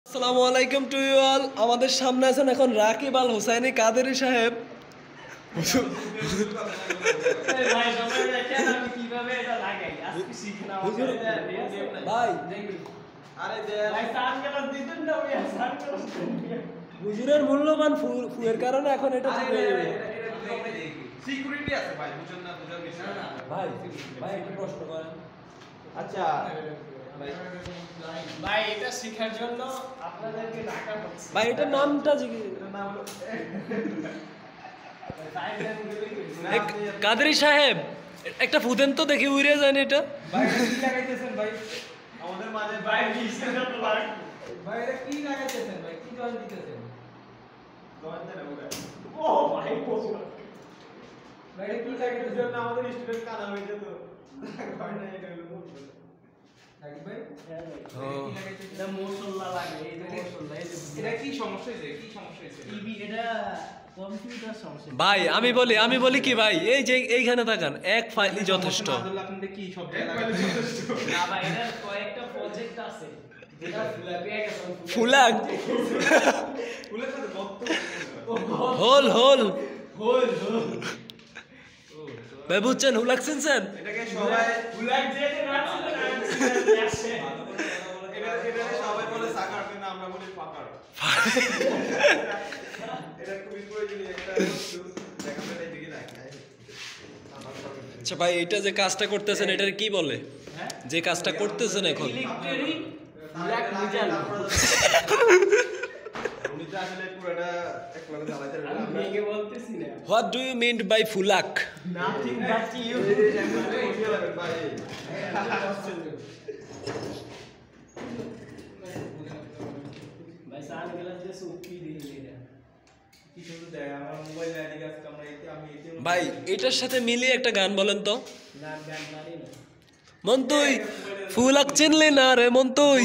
আসসালামু আলাইকুম to you all. আমাদের সামনে আছেন এখন রাকিব আল হুসাইনি কাদেরি সাহেব। ভাই হুজুরের মূল্যবান ফুয়ের কারণে এখন এটা ঠিক হয়ে যাবে। সিকিউরিটি আছে ভাই, বুঝেন না, বুঝার বিষয় না ভাই ভাই একটু প্রশ্ন করেন। আচ্ছা ভাই এটা শেখার জন্য আপনাদেরকে ডাকা হচ্ছে। ভাই এটার নামটা কাদেরি সাহেব একটা ফুদেন তো দেখি উড়ে যায় না এটা। ভাই এটা কি লাগাইতেছেন ভাই আমাদের মাঝে? ভাই বিশটা তো লাগ ভাই এটা কি লাগাইতেছেন ভাই? কি জল দিতেছেন? জল দেন ওটা। ও ভাই ভাই এটা কি লাগাইতেছেন? না আমাদের স্টুডেন্ট কানা হয়ে যেত। ভাই না এটা হলো মুখ। নাকি ভাই? হ্যাঁ ভাই ও কি লাগাইতেছেন? এটা মশলা লাগে, এই যে মশলা, এই যে এটা কি সমস্যা হইছে? কি সমস্যা হইছে? টিভি, এটা কম্পিউটার সমস্যা। ভাই আমি বলি কি ভাই, এই যে এইখানে তাকান, এক ফাইলই যথেষ্ট। আপনাদের কি সব জায়গায় যথেষ্ট? না ভাই এটার কয়েকটা প্রজেক্ট আছে যেটা ফ্ল্যাপে গেছে। ফুলাক ফুলের সাথে বক্ত হোল হোল হোল ভাই বুঝছেন হুলাক শুনছেন? এটাকে সবাই ফ্ল্যাগ যে রাখছিল না আসে। এটা সবাই বলে সাকার, কিন্তু আমরা বলি ফাকার। এটা খুবই প্রয়োজনীয় একটা বস্তু। দেখাতে এই দিকে রাখি। আচ্ছা ভাই এটা যে কাজটা করতেছেন এটার কি বলে? হ্যাঁ যে কাজটা করতেছেন এখন ইলেকট্রিক ফ্ল্যাগ মিটার। উনি তো আসলে পুরোটা একলাগে চালাতে আমি পারবেন। ভেঙে বলতেছি না। What do you mean by ফুলাক? Nothing but you. ভাই ভাই সানগ্লাস দিয়ে সুকি দিয়ে এটা। কি সুন্দর দেখ, আমার মোবাইল আইডি কাছে আমরা আমি ভাই এটার সাথে মিলিয়ে একটা গান বলেন তো। না গান মারি না। মন তুই ফুলাক চিনলি না রে মন তুই।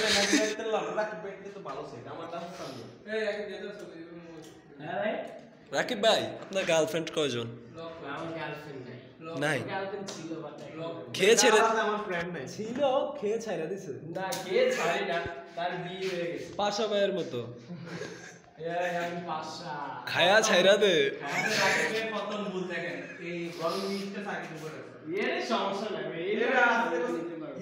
হ্যাঁ ভাই রাকিব ভাই আপনার গার্লফ্রেন্ড কয়জন? আমার গার্লফ্রেন্ড নাই। নাই। গার্লফ্রেন্ড ছিল বাট খেয়েছে রে আমার ফ্রেন্ড নাই। ছিল, খেয়ে ছাইরা দিছে না কে ছাড়ি না, তার বিয়ে হয়ে গেছে। পাশা ভাইয়ের মতো এই আমি পাশা খায়া ছাইরা দে। প্রথম ভুল দেখেন, এই গরম মিনিটটা সাইকেল উপরে এর সমস্যা নাই ভাই, এর এরা আসতে নিতে পারবো।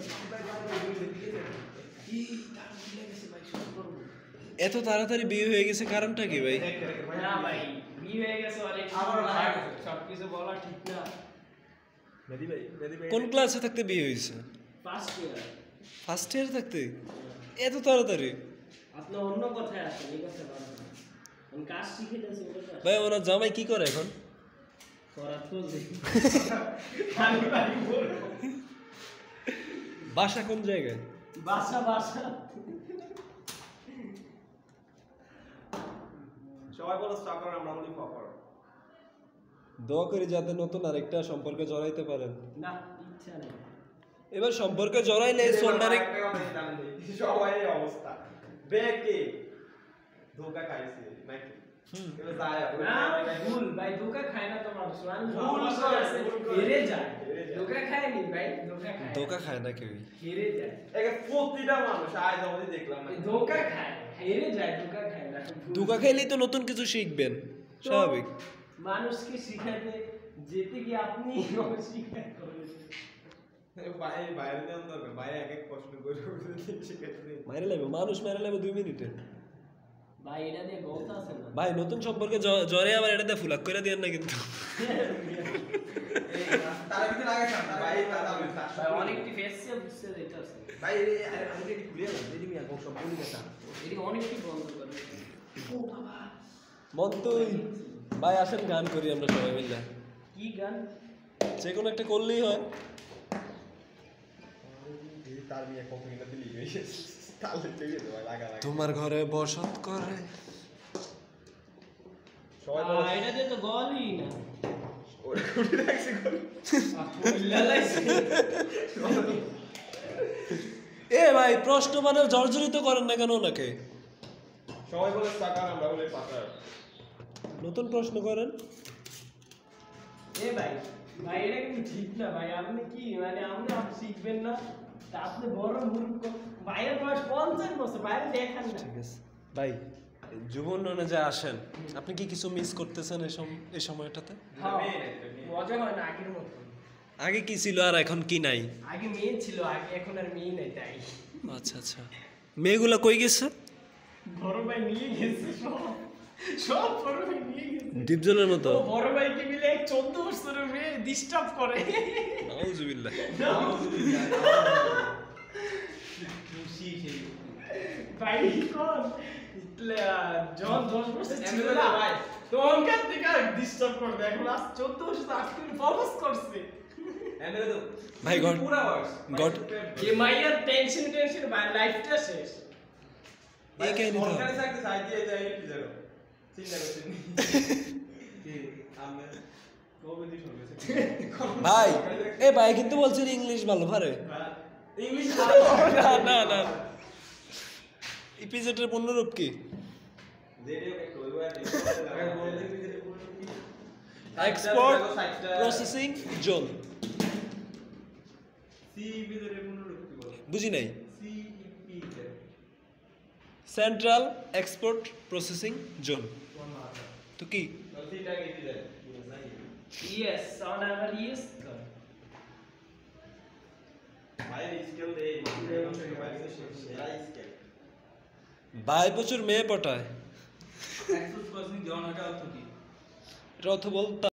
কি তার ভুলে গেছে ভাই, শুরু করব। এত তাড়াতাড়ি বিয়ে হয়ে গেছে কারণটা কি ভাই? না ভাই বিয়ে হয়ে গেছে অনেক আবার ভাগ, সবকিছু বলা ঠিক না। মেদি ভাই কোন ক্লাসে থাকতে বিয়ে হয়েছে? ফার্স্ট ইয়ার ফার্স্ট ইয়ার থাকতে এত তাড়াতাড়ি? আপনি অন্য কথায় আসেন, এই কথা বলেন না। আমি কাজ শিখে যাচ্ছি ওটা ভাই ওনার জামাই কি করে এখন? করার তো যে আমি ভাই বলবো বাসা কোন জায়গায়? বাসা বাসা সবাই বলে সাকার, আমরা বলি ফাকার। দোয়া করি যাতে নতুন আরেকটা সম্পর্কে জড়াইতে পারেন। না ইচ্ছা নেই। এবার সম্পর্কে জড়াইলে শোল্ডারে সবাই এই অবস্থা। বেকে ধোকা খাইছে নাকি? এবার যায় না ভুল ভাই, ধোকা খায় না তো মানুষ। মানুষ ভুল ভুল করে, করে ভুল করে। হেরে যায়। হেরে যায়। ধোকা খায়নি ভাই, ধোকা খায়। ধোকা খায় না কেউই। হেরে যায়। একে প্রতিটা মানুষ আজ অবধি দেখলাম না। ধোকা খায়, হেরে যায়, ধোকা খায় না। ভুল। ধোকা খাইলেই তো নতুন কিছু শিখবেন, তো স্বাভাবিক। মানুষকে শিখাতে যেতে গিয়ে আপনি অস্বীকার করেছেন। ভাই বাইরে দেন দরকার, ভাই এক এক প্রশ্ন করে শিখাইতে। মাইরে লাগবে, মানুষ মাইরে লাগবে 2 মিনিটে। ভাই এটা দিয়ে গলতা আছে না। ভাই নতুন সম্পর্কে জরে আবার এটা দিয়ে ফুলাক করে দিয়েন না কিন্তু। তারা কিন্তু লাগাইছ না ভাই, তারা ভাই অনেকটি ফেসে বুঝতে যাইতাছে। ভাই আমি এটি খুলে গেলাম, এটি মিয়া সব বলি গেছে। এটি অনেকটি বন্ধ করে। ও বাবা মন তুই ভাই আসেন গান করি আমরা সবাই মিলে। কি গান? যে কোনো একটা করলেই হয়। এই তার মিয়া কফি কিনা দিলি গেছে। তাহলে ঠিক আছে ভাই, লাগা লাগা। তোমার ঘরে বসত করে। সবাই বলে এটা দিয়ে তো গলই না। ওরে কুড়ি রাখছি করে। লালাইছে। এ ভাই প্রশ্ন মানে জর্জরিত করেন না কেন ওনাকে? সবাই বলে সাকার, আমরা বলি ফাকার। নতুন প্রশ্ন করেন। এ ভাই ভাই এটা কিন্তু ঠিক না ভাই, আপনি কি মানে আপনি শিখবেন না? তা আপনি বড় মূর্খ। ভাইয়ের বয়স 50 বছর, বাইরে দেখান না। ঠিক আছে ভাই, যুব উন্নয়নে যে আসেন, আপনি কি কিছু মিস করতেছেন এই সময়টাতে? হ্যাঁ, মজা হয় না আগের মতো। আগে কি ছিল আর এখন কি নাই? আগে মেয়ে ছিল, আগে এখন আর মেয়ে নাই তাই। আচ্ছা আচ্ছা, মেয়েগুলা কই গেছে? বড় ভাই নিয়ে গেছে সব, সব বড় ভাই নিয়ে গেছে। ডিপজলের মতো। ও বড় ভাইকে মিলে 14 বছরের মেয়ে ডিস্টার্ব করে। নাউজুবিল্লাহ। খুশি সেই ভাই কোন জন 10 বছর ছিল এমএলএ না ভাই। তখনকার থেকে ডিস্টার্ব করে এখন আজ 14 বছর আজকে প্রপোজ করছে। এমএলএ তো ভাই, গড- পুরা বয়স গড- যে মাইয়ার টেনশন ভাই লাইফটা শেষ। এই কাহিনী তো। সরকারি চাকরি চাই দিয়ে যায় কি জানো চিন্তা করছেন কি আমি কবে দিন হবে ভাই, এ ভাই কিন্তু বলছেন ইংলিশ ভালো পারে। ইংলিশ না না না, ইপিজেটের পূর্ণরূপ কি? রেডিও একটু ওই ওয়াতে বলতে দিতে পুরো কি এক্সপোর্ট প্রসেসিং জোন। সিইপি এর পুনরুক্তি কি বলে বুঝি নাই। CEP central export processing zone তো কি? তো তিনটা কি দিলেন নাকি ইয়েস সাউন্ড আবার ইয়েস কর। ভাইয়ের স্কেল দেই ভাইয়ের সেরা স্কেল ভাই প্রচুর মেয়ে পটায়। এক্সেস প্রসেসিং জন এটা অর্থ কি এটা অর্থ বল